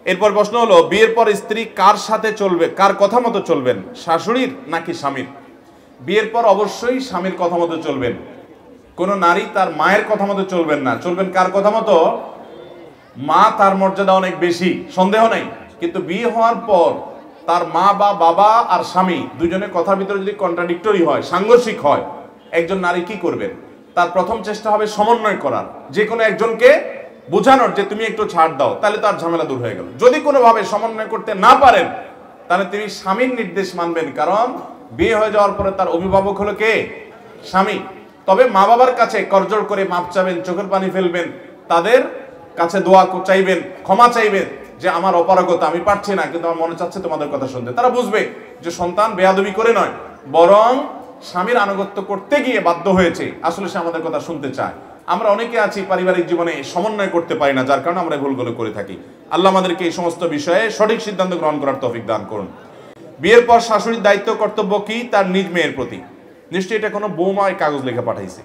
এরপর প্রশ্ন হলো, বিয়ের পর স্ত্রী কার সাথে চলবে, কার কথা মতো চলবেন, শাশুড়ির নাকি স্বামীর? বিয়ের পর অবশ্যই স্বামীর কথা মতো চলবেন। কোন নারী তার মায়ের কথা মতো চলবেন না। চলবেন কার কথা মতো? মা তার মর্যাদা অনেক বেশি, সন্দেহ নেই, কিন্তু বিয়ে হওয়ার পর তার মা বা বাবা আর স্বামী দুজনের কথার ভিতরে যদি কন্ট্রাডিক্টরি হয়, সাংঘর্ষিক হয়, একজন নারী কি করবেন? তার প্রথম চেষ্টা হবে সমন্বয় করার, যে কোনো একজনকে বোঝানোর যে তুমি একটু ছাড় দাও, তাহলে তার ঝামেলা দূর হয়ে গেল। যদি কোনোভাবে সমন্বয় করতে না পারেন, তাহলে তিনি স্বামীর নির্দেশ মানবেন, কারণ বিয়ে হয়ে যাওয়ার পরে তার অভিভাবক হলো কে? স্বামী। তবে মা বাবার কাছে করজোড় করে মাপ চাবেন, চোখের পানি ফেলবেন, তাদের কাছে দোয়া চাইবেন, ক্ষমা চাইবেন যে আমার অপারগতা, আমি পারছি না, কিন্তু আমার মনে চাচ্ছে তোমাদের কথা শুনতে। তারা বুঝবে যে সন্তান বেয়াদবি করে নয়, বরং স্বামীর আনুগত্য করতে গিয়ে বাধ্য হয়েছে, আসলে সে আমাদের কথা শুনতে চায়। আমরা অনেকে আছি পারিবারিক জীবনে সমন্বয় করতে পারি না, যার কারণে আমরা ভুলগুলো করে থাকি। আল্লাহ আমাদেরকে এই সমস্ত বিষয়ে সঠিক সিদ্ধান্ত গ্রহণ করার তৌফিক দান করুন। বিয়ের পর শাশুড়ির দায়িত্ব কর্তব্য কি তার নিজ মেয়ের প্রতি? নিশ্চয়ই এটা কোনো বৌমায় কাগজ লেখা পাঠাইছে,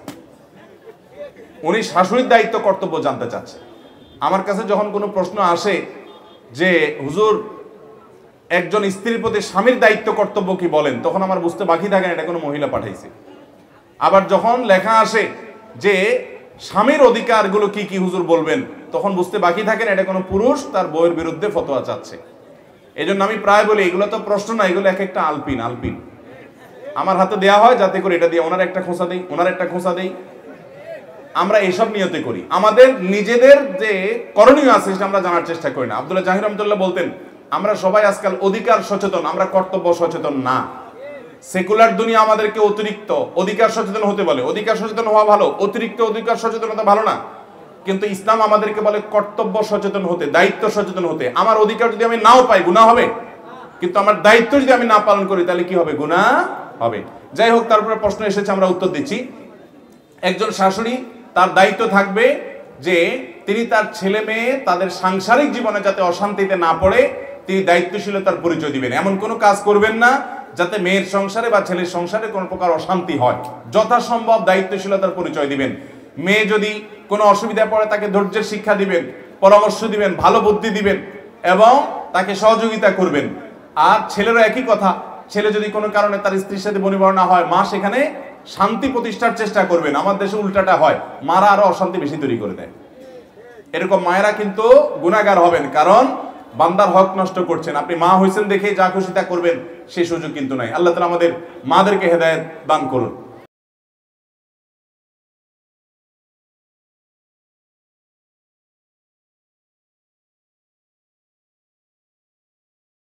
উনি শাশুড়ির দায়িত্ব কর্তব্য জানতে চাচ্ছে। আমার কাছে যখন কোনো প্রশ্ন আসে যে হুজুর একজন স্ত্রীর প্রতি স্বামীর দায়িত্ব কর্তব্য কি বলেন, তখন আমার বুঝতে বাকি থাকে না এটা কোনো মহিলা পাঠাইছে। আবার যখন লেখা আসে যে স্বামীর অধিকারগুলো কি কি হুজুর বলবেন, তখন বুঝতে বাকি থাকে না এটা কোনো পুরুষ তার বউয়ের বিরুদ্ধে ফতোয়া চাচ্ছে। এই জন্য আমি প্রায় বলি এগুলো তো প্রশ্ন না, এগুলো এক একটা আলপিন আলপিন আমার হাতে দেওয়া হয়, যাতে করে এটা দিয়ে ওনার একটা খোঁচা দেই, ওনার একটা খোঁচা দেই। আমরা এইসব নিয়তে করি, আমাদের নিজেদের যে করণীয় আছে সেটা আমরা জানার চেষ্টা করি না। আব্দুল্লাহ জাহির রহমতুল্লাহ বলতেন, আমরা সবাই আজকাল অধিকার সচেতন, আমরা কর্তব্য সচেতন না। সেকুলার দুনিয়া আমাদেরকে অতিরিক্ত অধিকার সচেতন হতে বলে। অধিকার সচেতন হওয়া ভালো, অতিরিক্ত অধিকার সচেতনতা ভালো না, কিন্তু ইসলাম আমাদেরকে বলে কর্তব্য সচেতন হতে, দায়িত্ব সচেতন হতে। আমার অধিকার যদি আমি নাও পাই গুনাহ হবে, কিন্তু আমার দায়িত্ব যদি আমি না পালন করি তাহলে কি হবে? গুনাহ হবে। যাই হোক, তারপরে প্রশ্ন এসেছে, আমরা উত্তর দিচ্ছি। একজন শাশুড়ি তার দায়িত্ব থাকবে যে তিনি তার ছেলে মেয়ে তাদের সাংসারিক জীবনে যাতে অশান্তিতে না পড়ে তিনি দায়িত্বশীলতার পরিচয় দিবেন। এমন কোনো কাজ করবেন না যাতে মেয়ের সংসারে বা ছেলের সংসারে কোনো প্রকার অশান্তি হয়। যথাসম্ভব দায়িত্বশীলতার পরিচয় দিবেন। মেয়ে যদি কোনো অসুবিধা পড়ে তাকে ধৈর্যের শিক্ষা দিবেন, পরামর্শ দিবেন, ভালো বুদ্ধি দিবেন এবং তাকে সহযোগিতা করবেন। আর ছেলেরও একই কথা, ছেলে যদি কোনো কারণে তার স্ত্রীর সাথে বনিবনা না হয়, মা সেখানে শান্তি প্রতিষ্ঠার চেষ্টা করবেন। আমার দেশে উল্টাটা হয়, মারা আরো অশান্তি বেশি তৈরি করে দেয়। এরকম মায়েরা কিন্তু গুনাহগার হবেন, কারণ বান্দার হক নষ্ট করছেন। আপনি মা হয়েছেন দেখে যা খুশি তা করবেন, সে সুযোগ কিন্তু নাই। আল্লাহ তাআলা আমাদের মাদেরকে হেদায়েত দান করুন।